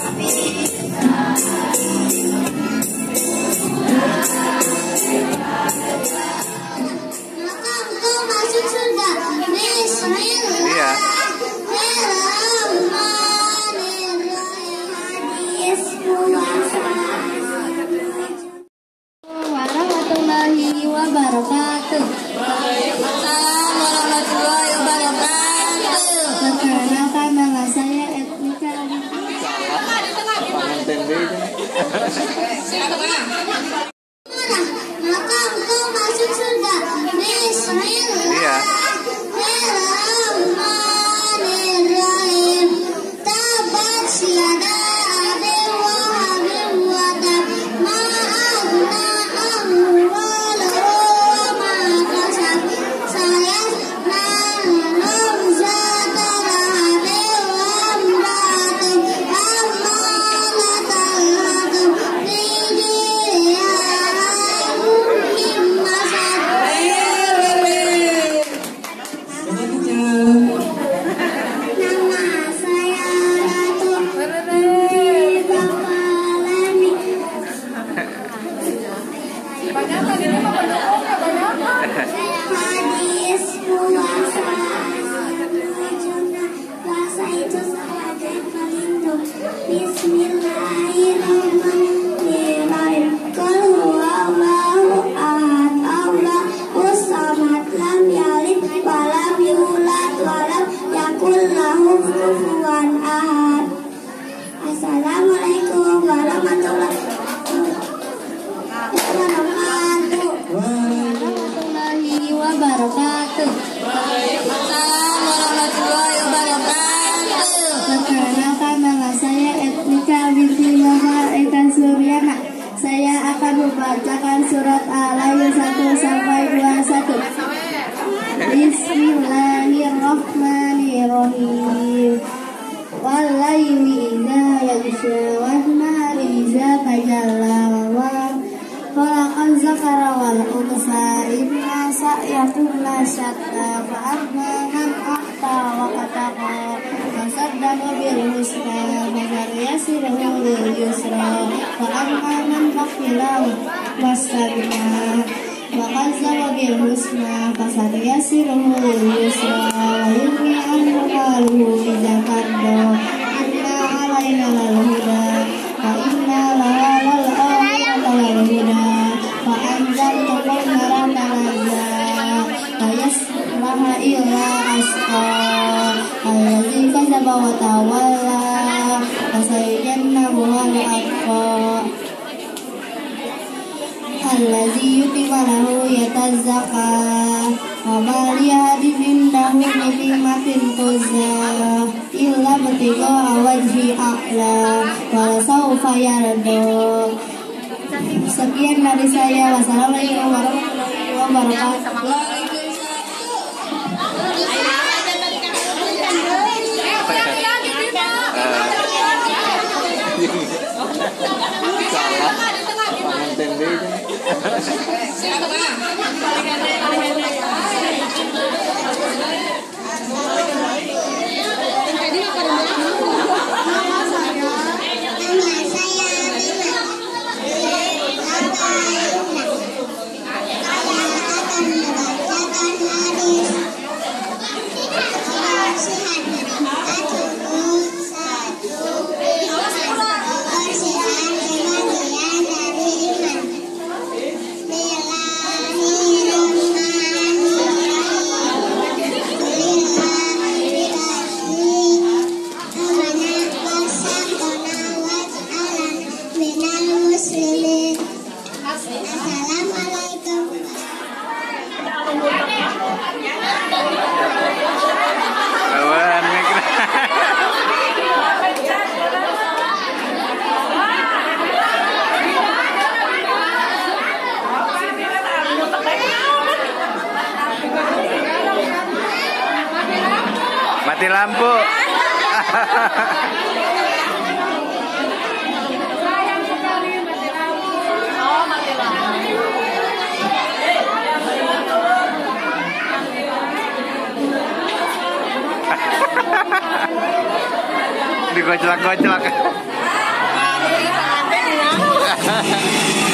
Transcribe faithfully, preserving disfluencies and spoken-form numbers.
Warahmatullahi wabarakatuh. Waalaikumsalam warahmatullahi wabarakatuh. Perkenalkan nama saya Etnika. Maka engkau masuk surga. Bismillahirrahmanirrahim. Tabat syada Abi Wahabim wa tab ma agna amwaluhu wa ma kasab sayasla narum zata lahabi wa amratin ammalatan lakum fi jiriha min masad. Nama saya Ratu Binti Bapalani. Hadis puasa puasa itu sebagai pelindung. Bismillahirrahmanirrahim. Qul huwallahu ahad, Allahus samad, lam yalid wa lam yulad wa lam yakul lahu kufuwan ahad. Assalamualaikum warahmatullahi wabarakatuh. Warahmatullahi wabarakatuh. Waalaikumsalam warahmatullahi wabarakatuh. Perkenalkan nama saya Etnika binti Muhammad Eka Suryana. Saya akan membacakan surat Al-Ain satu sampai dua puluh satu. Bismillahirrahmanirrahim. Walaili idza yaghsha wan-nahari idza tajalla wa khalaqal zakara wal unsa inna sa'yakum lasyatta fa amma man ahta wa qataqa fasaddaqa bil husna fasaryasiruhu lil yusra wa amma man bakhila wastaghna wa kazzaba bil husna fasaryasiruhu lil yusra wa yumni anhu maluhu idza kadda inna alaina lal huda wa inna lal akhirati lal huda wa anzalna naran talazza wa yaslaha illa asqa allazi kadzaba wa tawalla wa sayyidannahu al atqa allazi yutima lahu yatazakka wa ma liyahadin indahu ni'matin tuzza illa batiqa wajhi a'la wa sawfa yarda. Sekian dari saya. Wassalamualaikum warahmatullahi wabarakatuh. Mati lampu. Sayang sekali mati lampu. Oh, mati lampu. Digoclak-goclak. Hahaha.